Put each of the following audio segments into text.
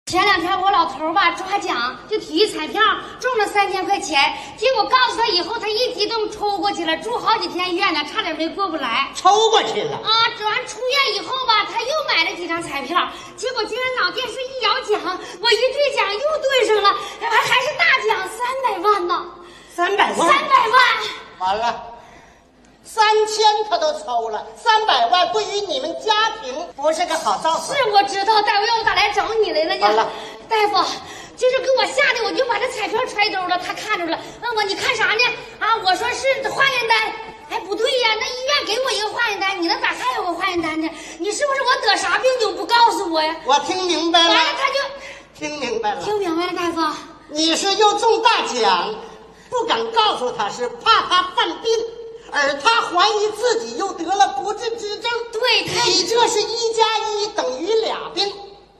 前2天我老头吧抓奖，就体育彩票中了3000块钱，结果告诉他以后，他一激动抽过去了，住好几天院呢，差点没过不来。 抽过去了啊！完出院以后吧，他又买了几张彩票，结果竟然老电视一摇奖，我一对奖又对上了，还是大奖300万呢 ！300万！300 万！ 完了，3000他都抽了，300万对于你们家庭不是个好兆头。 是我知道，大夫，要我咋来找你来了呢？ 完了， 大夫，就是给我吓得，我就把这彩票揣兜了。他看着了，问我你看啥呢？啊，我说是化验单。哎，不对呀，那医院给我一个化验单，你那咋还有个化验单呢？你是不是我得啥病就不告诉我呀？ 我听明白了。 完了，他就听明白了。 听明白了，大夫。 你是又中大奖，不敢告诉他，是怕他犯病。而他怀疑自己又得了不治之症， 对， 你这是1+1等于2病。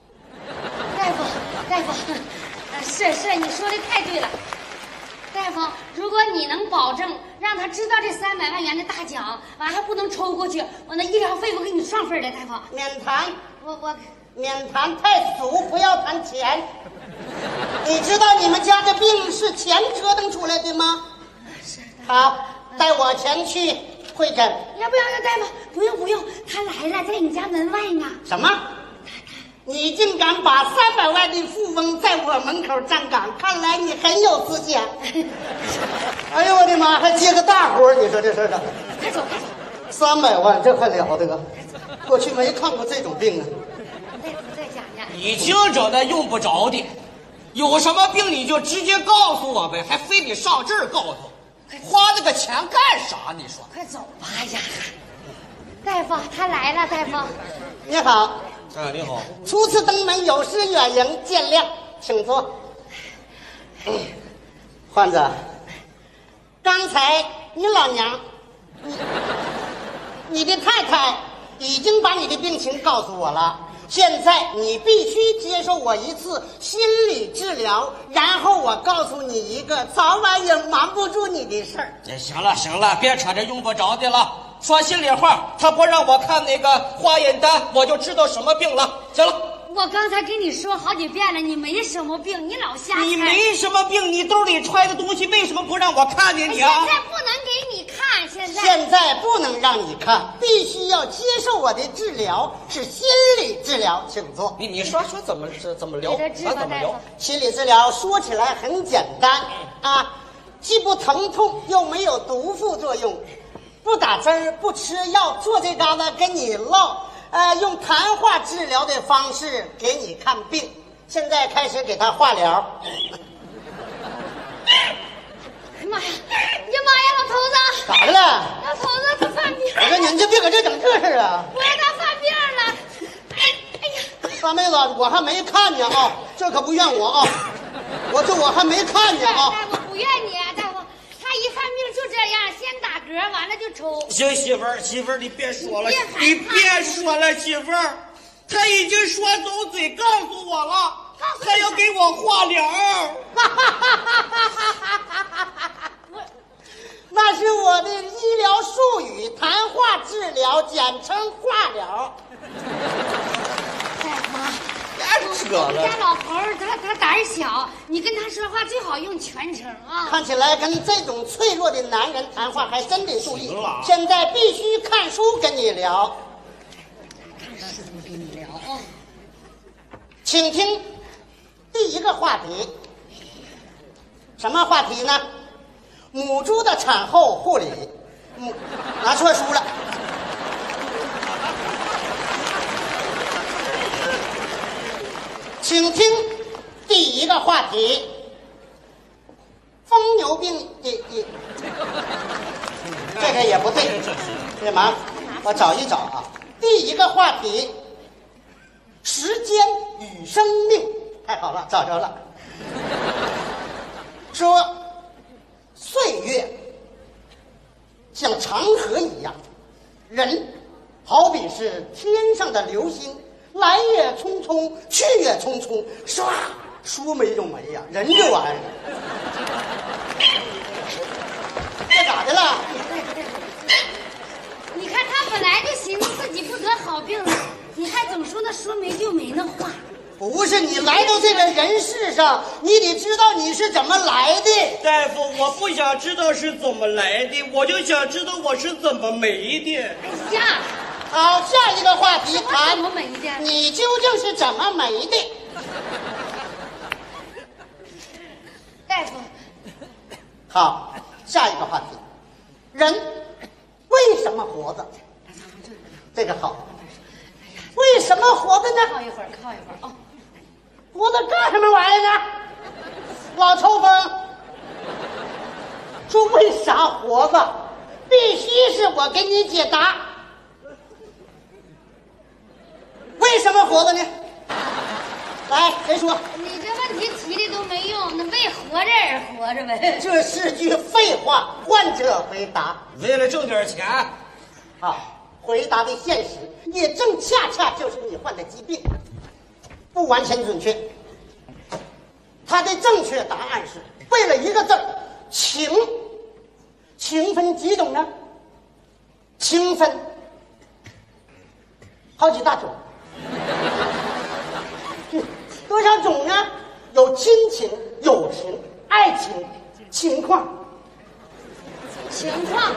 大夫，是，你说的太对了。大夫，如果你能保证让他知道这300万元的大奖，完还不能抽过去，我那医疗费我给你双份的，大夫。 免谈， 我免谈太俗，不要谈钱。你知道你们家的病是钱折腾出来的吗？ 是。 好。带我前去会诊。 要，大夫，不用，他来了，在你家门外呢。 什么？你竟敢把300万的富翁在我门口站岗，看来你很有思想。哎呦我的妈，还接个大活，你说这事儿的。 快走 ！300万，这还了得！过去没看过这种病啊。 大夫再讲讲。 已经整的用不着的，有什么病你就直接告诉我呗，还非得上这儿告诉。花那个钱干啥？你说？ 快走吧！哎呀，大夫，他来了，大夫。 你好。 啊，你好。 初次登门，有失远迎，见谅，请坐。患者，刚才你老娘，你的太太已经把你的病情告诉我了。现在你必须接受我一次心理治疗，然后我告诉你一个早晚也瞒不住你的事儿。 行了，别扯这用不着的了。说心里话，他不让我看那个化验单，我就知道什么病了。行了， 我刚才跟你说好几遍了，你没什么病，你老瞎猜。 你没什么病，你兜里揣的东西为什么不让我看见你啊？ 现在不能给你看， 现在不能让你看，必须要接受我的治疗，是心理治疗，请坐。 你说怎么聊？咱怎么聊？ 心理治疗说起来很简单啊，既不疼痛，又没有毒副作用，不打针儿，不吃药，坐这嘎达跟你唠，用谈话治疗的方式给你看病。现在开始给他化疗。 妈呀，老头子！ 咋的了？ 老头子他犯病！ 我说你就别搁这整这事儿啊！ 我让他犯病了！哎呀， 大妹子，我还没看呢啊，这可不怨我啊，我还没看呢啊。 大夫不怨你，大夫，他一犯病就这样，先打嗝，完了就抽。 行，媳妇儿，你别说了，你别说了，媳妇儿，他已经说走嘴告诉我了。还要给我化疗， 那是我的医疗术语，谈话治疗，简称化疗。 大夫， 别扯了。 我们家老头他胆小，你跟他说话最好用全程啊。 看起来跟这种脆弱的男人谈话还真得注意。现在必须看书跟你聊。 看书跟你聊啊。 请听。第一个话题，什么话题呢？母猪的产后护理。拿错书了。请听第一个话题，疯牛病这个也不对，这麻烦，我找一找啊。第一个话题，时间与生命。太好了，找着了。说岁月像长河一样，人好比是天上的流星，来也匆匆，去也匆匆，唰，说没就没呀，人这玩意儿。这咋的了？ 你看他本来就寻思自己不得好病了，你还总说那说没就没那话。 不是你来到这个人世上，你得知道你是怎么来的。 大夫，我不想知道是怎么来的，我就想知道我是怎么没的。 哎呀， 好，下一个话题怎谈么没的？ 你究竟是怎么没的？ 大夫， 好，下一个话题，人为什么活着？这个好，为什么活着呢？ 靠一会儿，靠一会儿哦。 活着干什么玩意儿呢？老抽风说为啥活着？必须是我给你解答。为什么活着呢？来，谁说？ 你这问题提的都没用，那为活着而活着呗。 这是句废话，患者回答。 为了挣点钱。 好，回答的现实也正恰恰就是你患的疾病，不完全准确。他的正确答案是为了一个字儿情。情分几种呢？情分好几大种。多少种呢？有亲情、友情、爱情、情况。 情况。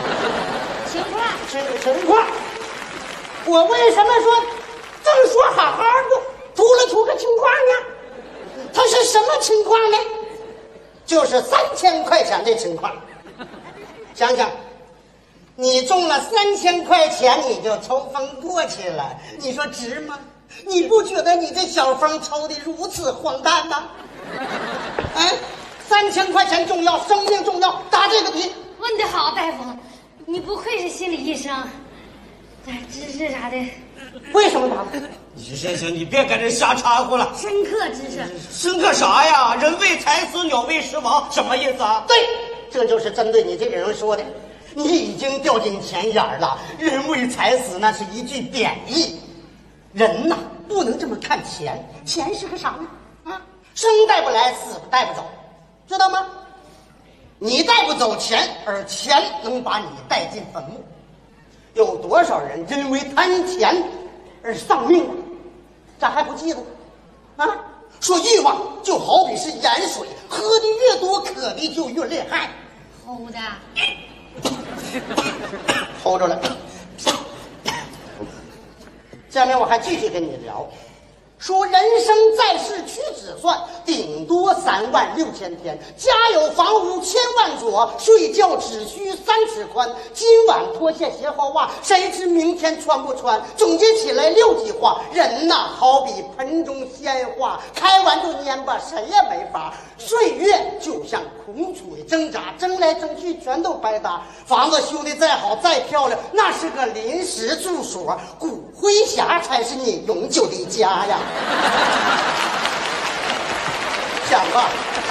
我为什么说正说好好的，出个情况呢？它是什么情况呢？就是3000块钱的情况。想想，你中了3000块钱，你就抽风过去了，你说值吗？你不觉得你这小风抽的如此荒诞吗？哎，3000块钱重要，生命重要，答这个题。 问得好，大夫，你不愧是心理医生，知识啥的， 为什么答？ 行，你别跟这瞎掺和了。 深刻知识。 深刻啥呀？人为财死，鸟为食亡，什么意思啊？ 对，这就是针对你这个人说的。你已经掉进钱眼儿了，人为财死那是一句贬义。人呐，不能这么看钱，钱是个啥呢？啊，生带不来，死带不走，知道吗？你带不走钱，而钱能把你带进坟墓。有多少人因为贪钱而丧命啊？咋还不记得？啊，说欲望就好比是盐水，喝的越多，渴的就越厉害。 齁的。 齁着了。下面我还继续跟你聊，说人生在世屈指算，顶多36000天，家有房屋千万座，睡觉只需3尺宽。今晚脱下鞋和袜，谁知明天穿不穿？总结起来6句话：人呐，好比盆中鲜花，开完就蔫巴，谁也没法。岁月就像苦水挣扎，争来争去全都白搭。房子修得再好再漂亮，那是个临时住所，骨灰匣才是你永久的家呀。想吧。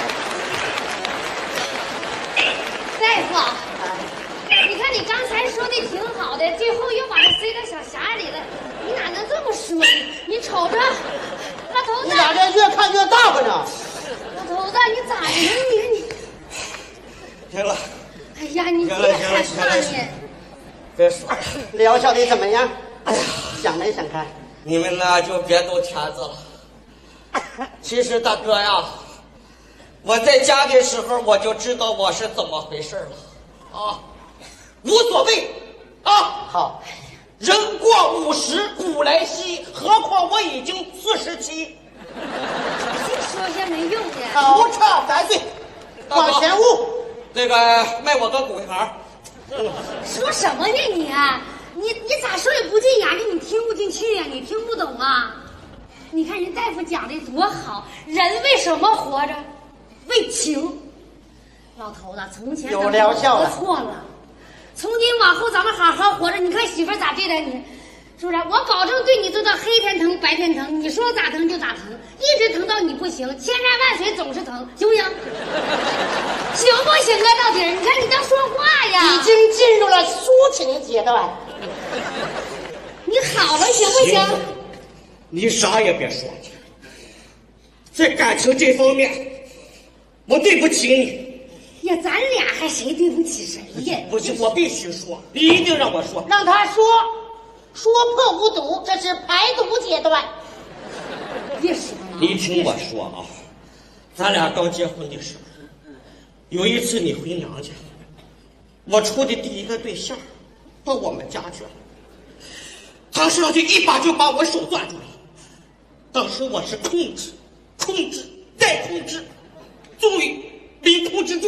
大夫，你看你刚才说的挺好的，最后又把它塞到小匣里了，你哪能这么说呢？你瞅着，老头子， 你咋这越看越大吧呢？ 老头子，你咋的你？ 行了。 哎呀，你别害怕你。 别说了， 疗效的怎么样？哎呀，想没想开？ 你们呢就别逗天子了。其实大哥呀，我在家的时候我就知道我是怎么回事了啊，无所谓啊。 好， 人过50古来稀，何况我已经47。 说些没用的。 不差3岁，往前误。 这个卖我个骨灰盒。 说什么呢你啊？你咋说也不进眼睛，你听不进去呀？你听不懂啊？你看人大夫讲的多好，人为什么活着？为情。老头子，从前有疗效了， 错了。从今往后咱们好好活着。你看媳妇咋对待你，是不是？我保证对你做到黑天疼白天疼，你说咋疼就咋疼，一直疼到你不行，千山万水总是疼，行不行？行不行啊？到底你看你当说话呀？ 已经进入了抒情阶段。 你好了行不行？ 你啥也别说，在感情这方面，我对不起你。 呀，咱俩还谁对不起谁呀？ 不是，我必须说，你一定让我说。 让他说，说破无毒，这是排毒阶段。 别说了。 你听我说啊，咱俩刚结婚的时候，有一次你回娘家，我处的第一个对象到我们家去了，他上去一把就把我手攥住了。当时我是控制，再控制，终于没控制住。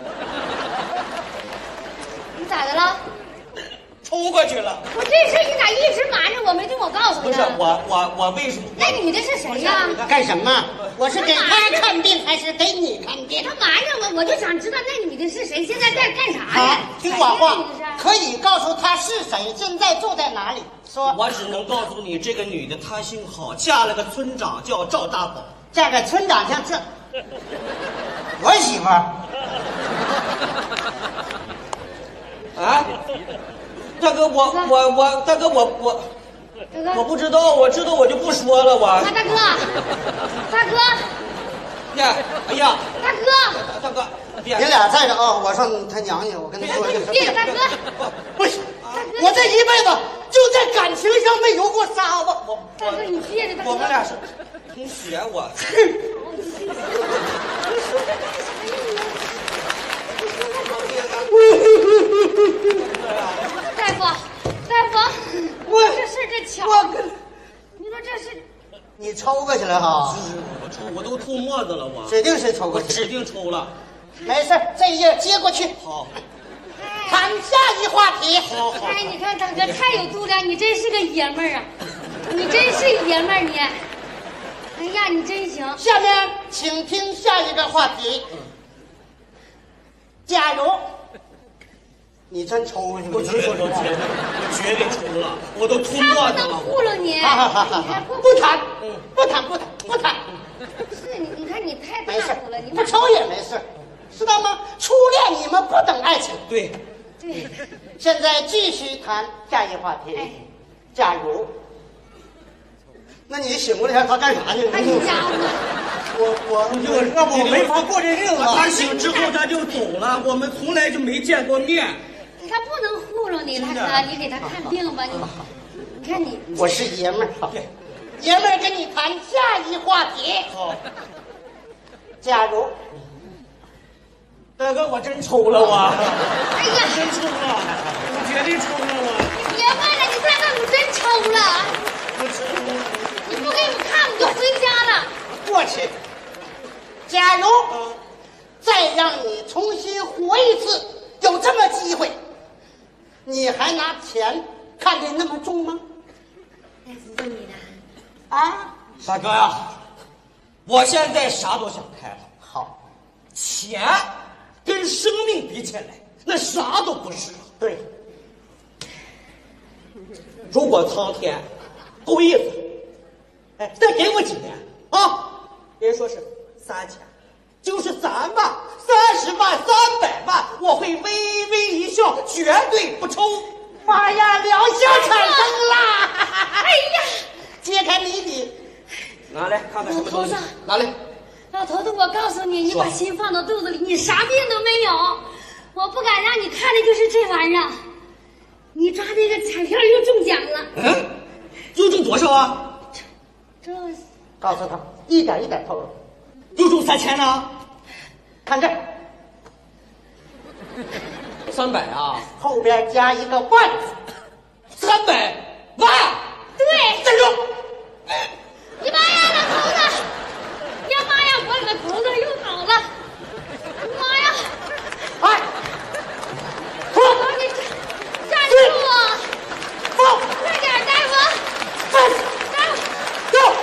你咋的了？ 抽过去了。 我这事你咋一直瞒着我，没听我告诉你？ 不是我为什么？ 那女的是谁呀？ 干什么？我是给他看病还是给你看病？ 他瞒着我，我就想知道那女的是谁，现在在干啥好呀？， 听我话，可以告诉他是谁，现在住在哪里。说， 我只能告诉你，这个女的她姓郝，嫁了个村长叫赵大宝。 嫁给村长像这，我媳妇儿。 啊，大哥，大哥，我不知道，我知道我就不说了，我。 啊，大哥， 呀，哎呀， 大哥， 别， 你俩在这啊，我上他娘家，我跟他说一别，大哥， 不行，我这一辈子就在感情上没游过沙子。 大哥你别的，大哥， 我们俩是同学，我。 大夫，这事真巧。你说这是？ 你抽过去了哈？ 我都吐沫子了，我指定是抽过去， 指定抽了。 没事，这一页接过去。 好， 谈下一话题。 好。 哎，你看大哥太有度量，你真是个爷们儿啊！你真是爷们儿你。哎呀，你真行。 下面请听下一个话题。假如你真抽过去了， 我真说我绝对抽了，我都吐沫子了。 他不能糊弄你。 不谈。 是你看你太大没事度了，你不抽也没事，知道吗？初恋你们不等爱情。 对。 现在继续谈下一话题。假如，那你醒过来他干啥去？ 哎，你家伙！ 我没法过这日子。 他醒之后他就走了，我们从来就没见过面。 他不能糊弄你，大哥，你给他看病吧，你看你。 我是爷们儿，爷们儿跟你谈下一话题。 好， 假如， 大哥，我真抽了我。 哎呀， 真抽了，我绝对抽了我。 别问了，你再问我真抽了。 我抽了。 你不给你看，我就回家了。 过去。假如再让你重新活一次，有这么机会，你还拿钱看得那么重吗？ 那是问你的。 啊， 大哥呀，我现在啥都想开了。 好， 钱跟生命比起来，那啥都不是。 对， 如果苍天够意思，哎，再给我几年啊！别说是3000，就是3万、30万、300万，我会微微一笑，绝对不抽。 妈呀，疗效产生啦！ 哎呀， 揭开谜底， 拿来看看什么东西老头子。 拿来。 老头子，我告诉你，你把心放到肚子里，你啥病都没有。我不敢让你看的就是这玩意儿。你抓那个彩票又中奖了。 又中多少啊？ 这告诉他一点一点透露。 又中3000呢？ 看这儿 300啊？ 后边加一个万字 ，300万。 对， 站住！ 你妈呀，老头子！呀妈呀，我老头子又倒了！妈呀！ 哎， 老头你站住啊！ 放， 快点，大夫！大夫！ 走！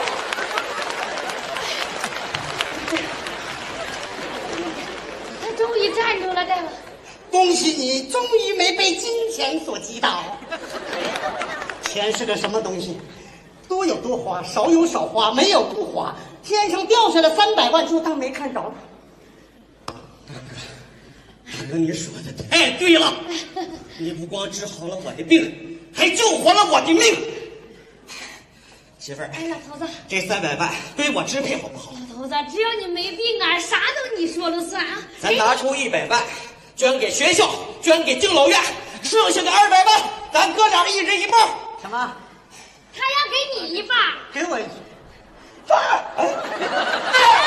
他终于站住了，大夫。 恭喜你，终于没被金钱所击倒。钱是个什么东西？多有多花，少有少花，没有不花。天上掉下来300万，就当没看着。 大哥，你说的太对了，你不光治好了我的病，还救活了我的命。媳妇儿， 哎，老头子， 这300万归我支配好不好？ 老头子，只要你没病啊，啥都你说了算啊。 咱拿出100万，捐给学校，捐给敬老院，剩下的200万，咱哥俩一人一半。 什么？ 他要给你一半。 给我一句。 这儿，哎，